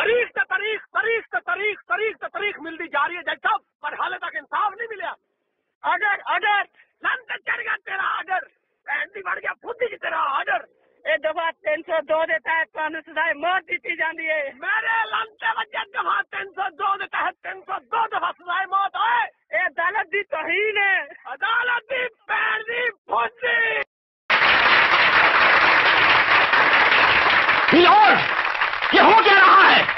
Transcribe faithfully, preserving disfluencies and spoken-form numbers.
तारीख ते तारीख तारीख ते तारीख तारीख ते तारीख मिलती जा रही है जज साहब, पर हाले तक इंसाफ नहीं मिला। ऑर्डर ऑर्डर लंत चढ़ गया तेरा ऑर्डर, पैंती बढ़ गया फुद्दी की तेरा ऑर्डर। ये दफा तीन सौ दो के तहत कानून सजाए मौत दी जाती है। मेरे लंते वजह दफा तीन सौ दो के तहत तीन सौ दो दफा सजाए मौत होए। ये अदालत की तौहीन है, अदालत की पैर दी फुद्दी। और ये हो क्या रहा है?